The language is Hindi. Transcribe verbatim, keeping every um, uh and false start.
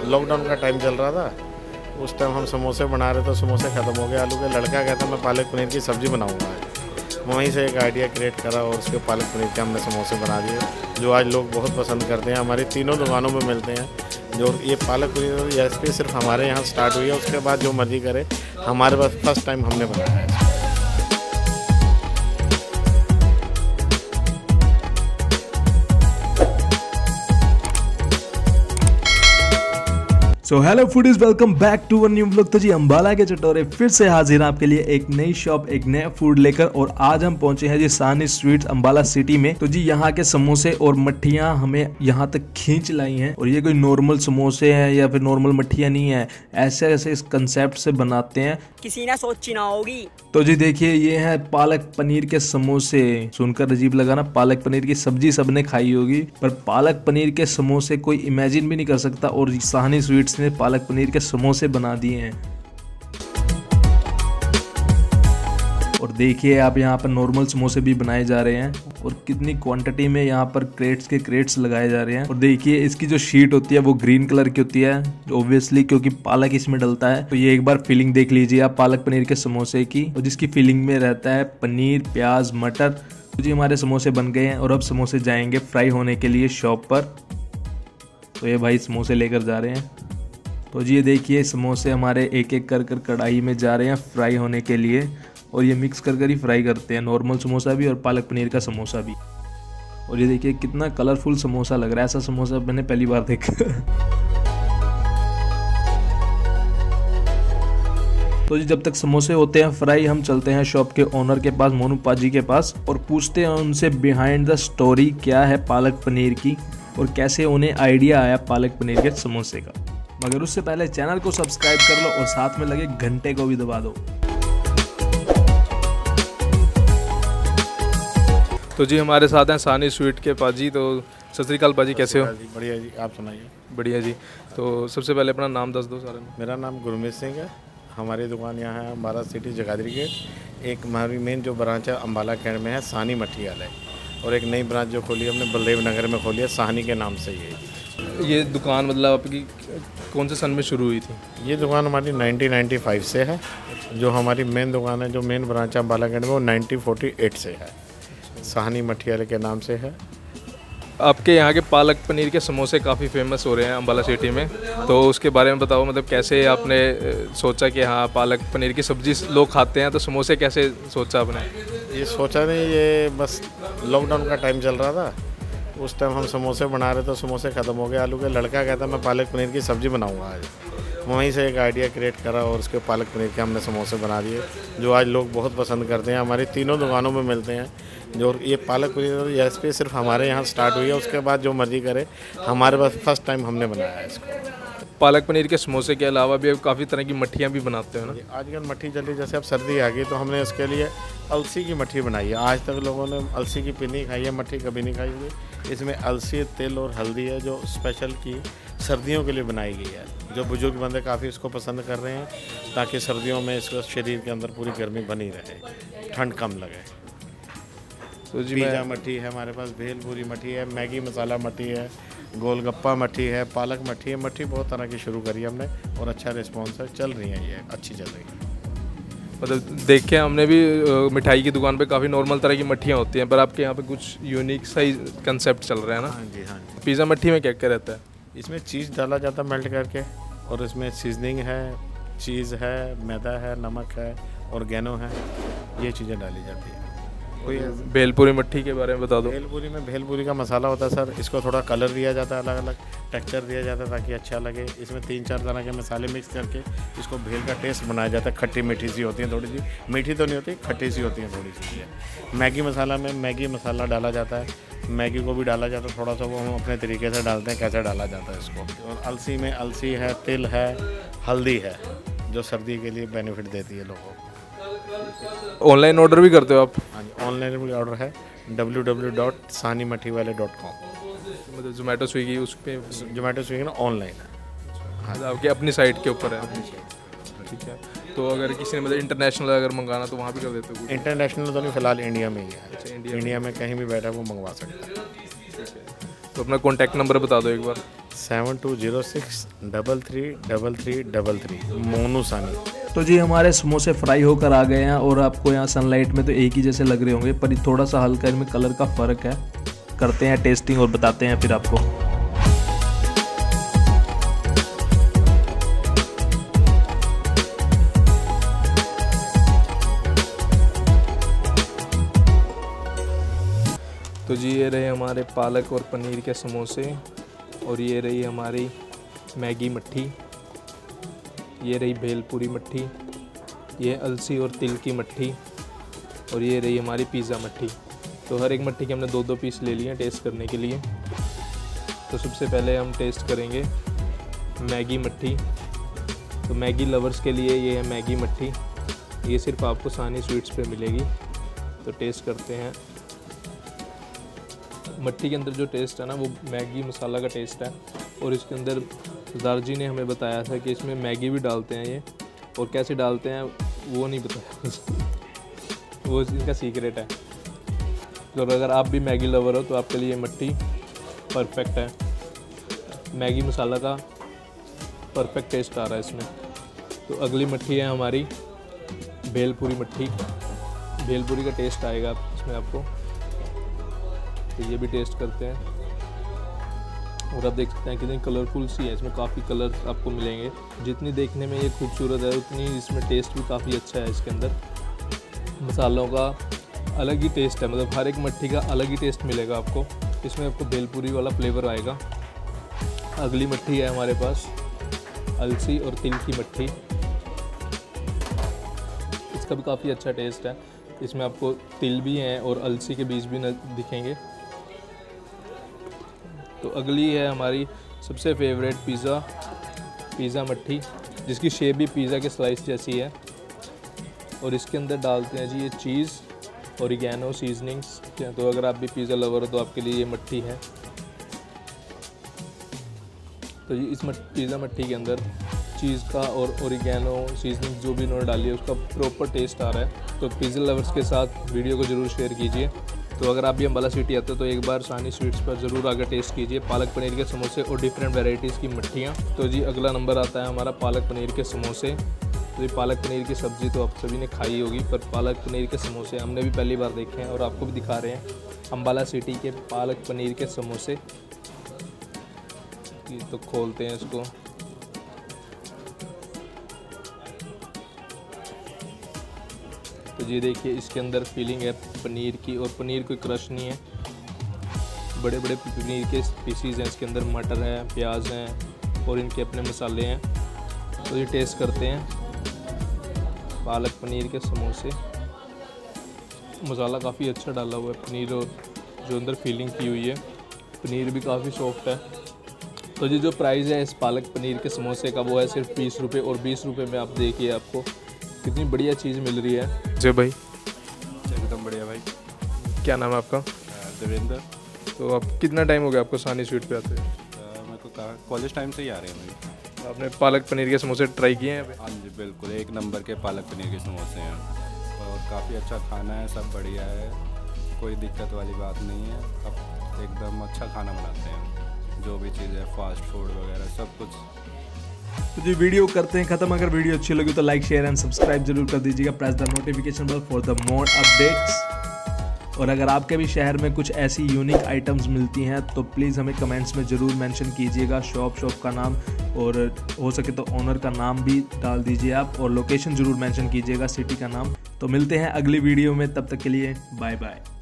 लॉकडाउन का टाइम चल रहा था, उस टाइम हम समोसे बना रहे थे, समोसे ख़त्म हो गए आलू के। लड़का कहता मैं पालक पनीर की सब्ज़ी बनाऊंगा आज, वहीं से एक आइडिया क्रिएट करा और उसके पालक पनीर के हमने समोसे बना दिए, जो आज लोग बहुत पसंद करते हैं। हमारी तीनों दुकानों में मिलते हैं। जो ये पालक पनीर रेसिपी सिर्फ हमारे यहाँ स्टार्ट हुई है, उसके बाद जो मर्जी करे, हमारे पास फर्स्ट टाइम हमने बनाया है। So hello foodies, welcome back to one new vlog. तो जी अम्बाला के चटोरे फिर से हाजिर हैं आपके लिए एक नई शॉप, एक नया फूड लेकर। और आज हम पहुंचे हैं जी साहनी स्वीट्स अम्बाला सिटी में। तो जी यहाँ के समोसे और मट्ठियाँ हमें यहाँ तक खींच लाई हैं। और ये कोई नॉर्मल समोसे हैं या फिर नॉर्मल मट्ठियाँ नहीं है, ऐसे ऐसे इस कंसेप्ट से बनाते हैं, किसी ने सोची ना होगी। तो जी देखिए ये है पालक पनीर के समोसे। सुनकर अजीब लगा ना, पालक पनीर की सब्जी सबने खाई होगी, पर पालक पनीर के समोसे कोई इमेजिन भी नहीं कर सकता। और साहनी स्वीट्स ने पालक पनीर के समोसे बना दिए हैं। और देखिए आप यहाँ पर नॉर्मल समोसे भी बनाए जा रहे हैं, और कितनी क्वांटिटी में यहाँ पर क्रेट्स के क्रेट्स लगाए जा रहे हैं। और देखिए इसकी जो शीट होती है वो ग्रीन कलर की होती है, ऑब्वियसली क्योंकि पालक इसमें डलता है। तो ये एक बार फीलिंग देख लीजिए आप पालक पनीर के समोसे की, और जिसकी फीलिंग में रहता है पनीर, प्याज, मटर। तो जी हमारे समोसे बन गए हैं और अब समोसे जाएंगे फ्राई होने के लिए शॉप पर। तो ये भाई समोसे लेकर जा रहे हैं। तो जी ये देखिए समोसे हमारे एक एक कर कर कढ़ाई में जा रहे हैं फ्राई होने के लिए, और ये मिक्स कर कर ही फ्राई करते हैं, नॉर्मल समोसा भी और पालक पनीर का समोसा भी। और ये देखिए कितना कलरफुल समोसा लग रहा है, ऐसा समोसा मैंने पहली बार देखा। तो जी जब तक समोसे होते हैं फ्राई, हम चलते हैं शॉप के ओनर के पास, मोनू पाजी के पास, और पूछते हैं उनसे बिहाइंड द स्टोरी क्या है पालक पनीर की, और कैसे उन्हें आइडिया आया पालक पनीर के समोसे का। मगर उससे पहले चैनल को सब्सक्राइब कर लो और साथ में लगे घंटे को भी दबा दो। तो जी हमारे साथ हैं साहनी स्वीट के पाजी। तो सत श्री अकाल पाजी, कैसे हो? बढ़िया जी, आप सुनाइए। बढ़िया जी। तो सबसे पहले अपना नाम दस दो सारे में। मेरा नाम गुरमीत सिंह है। हमारी दुकान यहाँ है अम्बाला सिटी जगाधरी गेट। एक हमारी मेन जो ब्रांच है अम्बाला कैंट में है साहनी मट्ठी वाले, और एक नई ब्रांच जो खोली है हमने बलदेव नगर में खोली है, साहनी के नाम से। ये ये दुकान मतलब आपकी कौन से सन में शुरू हुई थी? ये दुकान हमारी नाइनटीन नाइंटी फाइव से है। जो हमारी मेन दुकान है, जो मेन ब्रांच है अम्बाला कैंट में, वो नाइनटीन फोर्टी एट से है, साहनी मट्ठी वाले के नाम से है। आपके यहाँ के पालक पनीर के समोसे काफ़ी फेमस हो रहे हैं अम्बाला सिटी में, तो उसके बारे में बताओ। मतलब कैसे आपने सोचा कि हाँ पालक पनीर की सब्जी लोग खाते हैं, तो समोसे कैसे सोचा आपने? ये सोचा नहीं, ये बस लॉकडाउन का टाइम चल रहा था, उस टाइम हम समोसे बना रहे थे, समोसे ख़त्म हो गए आलू के। लड़का कहता मैं पालक पनीर की सब्ज़ी बनाऊंगा आज, वहीं से एक आइडिया क्रिएट करा और उसके पालक पनीर के हमने समोसे बना दिए, जो आज लोग बहुत पसंद करते हैं। हमारी तीनों दुकानों में मिलते हैं। जो ये पालक पनीर रेसिपी सिर्फ हमारे यहाँ स्टार्ट हुई है, उसके बाद जो मर्जी करे, हमारे पास फर्स्ट टाइम हमने बनाया है इसको। पालक पनीर के समोसे के अलावा भी काफ़ी तरह की मट्ठियाँ भी बनाते हैं ना? आजकल मट्ठी जल्दी, जैसे अब सर्दी आ गई तो हमने इसके लिए अलसी की मट्ठी बनाई है। आज तक लोगों ने अलसी की पिन्नी खाई है, मट्ठी कभी नहीं खाई हुई। इसमें अलसी, तिल और हल्दी है, जो स्पेशल की सर्दियों के लिए बनाई गई है। जो बुजुर्ग बंदे काफ़ी इसको पसंद कर रहे हैं, ताकि सर्दियों में इसको शरीर के अंदर पूरी गर्मी बनी रहे, ठंड कम लगे। तो जी पिज़्ज़ा मट्ठी है हमारे पास, भेलपूरी मट्ठी है, मैगी मसाला मट्ठी है, गोलगप्पा मट्ठी है, पालक मट्ठी है। मट्ठी बहुत तरह की शुरू करी हमने, और अच्छा रिस्पॉन्स है, चल रही है, ये अच्छी चल रही है। मतलब देखे हमने भी मिठाई की दुकान पे काफ़ी नॉर्मल तरह की मट्ठियाँ होती हैं, पर आपके यहाँ पे कुछ यूनिक सा ही कंसेप्ट चल रहा है ना? हाँ जी, हाँ जी। पिज़्ज़ा मट्ठी में क्या क्या रहता है? इसमें चीज़ डाला जाता है मेल्ट करके, और इसमें सीजनिंग है, चीज़ है, मैदा है, नमक है, ऑर्गेनो है, ये चीज़ें डाली जाती है। कोई भेलपूरी मट्ठी के बारे में बता दो। भेलपूरी में भेलपूरी का मसाला होता है सर, इसको थोड़ा कलर दिया जाता है, अलग अलग टेक्सचर दिया जाता है ताकि अच्छा लगे। इसमें तीन चार तरह के मसाले मिक्स करके इसको भेल का टेस्ट बनाया जाता है। खट्टी मीठी सी होती है, थोड़ी सी मीठी तो नहीं होती, खट्टी सी होती है थोड़ी सी। मैगी मसाला में मैगी मसाला डाला जाता है, मैगी को भी डाला जाता है, थोड़ा सा वो हम अपने तरीके से डालते हैं, कैसे डाला जाता है इसको। और अलसी में अलसी है, तिल है, हल्दी है, जो सर्दी के लिए बेनिफिट देती है लोगों को। ऑनलाइन ऑर्डर भी करते हो आप? हाँ जी, ऑनलाइन भी ऑर्डर है, W W W dot Sahni mathi वाले डॉट कॉम। मतलब जोमेटो स्विगी उस पर? जोमेटो स्विगी ना ऑनलाइन है। हाँ, आपकी अपनी साइट के ऊपर है? ठीक है। तो अगर किसी ने मतलब इंटरनेशनल अगर मंगाना तो वहाँ भी कर देते हो? इंटरनेशनल तो नहीं, फिलहाल इंडिया में ही है। अच्छा, इंडिया इंडिया में कहीं भी बैठा वो मंगवा सकता है। तो अपना कॉन्टैक्ट नंबर बता दो एक बार। Seven two zero six double three double three double three Monu Sani. तो जी हमारे समोसे फ्राई होकर आ गए हैं और आपको यहाँ सनलाइट में तो एक ही जैसे लग रहे होंगे, पर ये थोड़ा सा हल्का इनमें कलर का फ़र्क है। करते हैं टेस्टिंग और बताते हैं फिर आपको। तो जी ये रहे हमारे पालक और पनीर के समोसे, और ये रही हमारी मैगी मट्ठी, ये रही भेलपुरी मट्ठी, ये अलसी और तिल की मट्ठी, और ये रही हमारी पिज़्ज़ा मट्ठी। तो हर एक मट्ठी के हमने दो दो पीस ले लिए हैं टेस्ट करने के लिए। तो सबसे पहले हम टेस्ट करेंगे मैगी मट्ठी। तो मैगी लवर्स के लिए ये है मैगी मट्ठी, ये सिर्फ आपको सानी स्वीट्स पे मिलेगी। तो टेस्ट करते हैं। मट्ठी के अंदर जो टेस्ट है ना वो मैगी मसाला का टेस्ट है, और इसके अंदर सरदार जी ने हमें बताया था कि इसमें मैगी भी डालते हैं ये, और कैसे डालते हैं वो नहीं बताया वो इनका सीक्रेट है। तो अगर आप भी मैगी लवर हो तो आपके लिए मट्ठी परफेक्ट है। मैगी मसाला का परफेक्ट टेस्ट आ रहा है इसमें। तो अगली मट्ठी है हमारी भेलपुरी मट्ठी। भेलपुरी का टेस्ट आएगा इसमें आपको, तो ये भी टेस्ट करते हैं। और आप देख सकते हैं कितनी कलरफुल सी है, इसमें काफ़ी कलर आपको मिलेंगे। जितनी देखने में ये खूबसूरत है उतनी इसमें टेस्ट भी काफ़ी अच्छा है। इसके अंदर मसालों का अलग ही टेस्ट है, मतलब हर एक मट्ठी का अलग ही टेस्ट मिलेगा आपको। इसमें आपको भेलपुरी वाला फ्लेवर आएगा। अगली मट्ठी है हमारे पास अलसी और तिल की मट्ठी। इसका भी काफ़ी अच्छा टेस्ट है। इसमें आपको तिल भी हैं और अलसी के बीज भी न दिखेंगे। तो अगली है हमारी सबसे फेवरेट पिज़्ज़ा पिज़्ज़ा मट्ठी, जिसकी शेप भी पिज़्ज़ा के स्लाइस जैसी है। और इसके अंदर डालते हैं जी ये चीज़, ओरिगैनो, सीजनिंग्स। तो अगर आप भी पिज़्ज़ा लवर हो तो आपके लिए ये मट्ठी है। तो ये इस पिज़्ज़ा मट्ठी के अंदर चीज़ का और ओरिगैनो सीजनिंग जो भी इन्होंने डाली है उसका प्रॉपर टेस्ट आ रहा है। तो पिज़्ज़ा लवर्स के साथ वीडियो को ज़रूर शेयर कीजिए। तो अगर आप भी अम्बाला सिटी आते हो तो एक बार सानी स्वीट्स पर ज़रूर आकर टेस्ट कीजिए पालक पनीर के समोसे और डिफरेंट वैरायटीज़ की मट्ठियाँ। तो जी अगला नंबर आता है हमारा पालक पनीर के समोसे। तो ये पालक पनीर की सब्ज़ी तो आप सभी ने खाई होगी, पर पालक पनीर के समोसे हमने भी पहली बार देखे हैं और आपको भी दिखा रहे हैं। अम्बाला सिटी के पालक पनीर के समोसे, तो खोलते हैं इसको। तो ये देखिए इसके अंदर फीलिंग है पनीर की, और पनीर कोई क्रश नहीं है, बड़े बड़े पनीर के पीसीज हैं इसके अंदर। मटर है, प्याज हैं और इनके अपने मसाले हैं। तो ये टेस्ट करते हैं पालक पनीर के समोसे। मसाला काफ़ी अच्छा डाला हुआ है पनीर, और जो अंदर फीलिंग की हुई है पनीर भी काफ़ी सॉफ्ट है। तो ये जो प्राइस है इस पालक पनीर के समोसे का वो है सिर्फ बीस रुपये, और बीस रुपये में आप देखिए आपको कितनी बढ़िया चीज़ मिल रही है। जी भाई एकदम बढ़िया भाई। क्या नाम है आपका? देवेंद्र। तो आप कितना टाइम हो गया आपको सानी स्वीट पे आते हैं? मेरे को कहा कॉलेज टाइम से ही आ रहे हैं भाई। आपने पालक पनीर के समोसे ट्राई किए हैं? हाँ जी बिल्कुल, एक नंबर के पालक पनीर के समोसे हैं और काफ़ी अच्छा खाना है, सब बढ़िया है, कोई दिक्कत वाली बात नहीं है। अब एकदम अच्छा खाना बनाते हैं, जो भी चीज़ है फास्ट फूड वगैरह सब कुछ। तो जी वीडियो करते हैं ख़त्म। अगर वीडियो अच्छी लगी तो लाइक शेयर एंड सब्सक्राइब जरूर कर दीजिएगा। Press the notification bell for the more updates. और अगर आपके भी शहर में कुछ ऐसी यूनिक आइटम्स मिलती हैं तो प्लीज़ हमें कमेंट्स में ज़रूर मेंशन कीजिएगा। शॉप शॉप का नाम और हो सके तो ओनर का नाम भी डाल दीजिए आप, और लोकेशन ज़रूर मेंशन कीजिएगा, सिटी का नाम। तो मिलते हैं अगली वीडियो में, तब तक के लिए बाय बाय।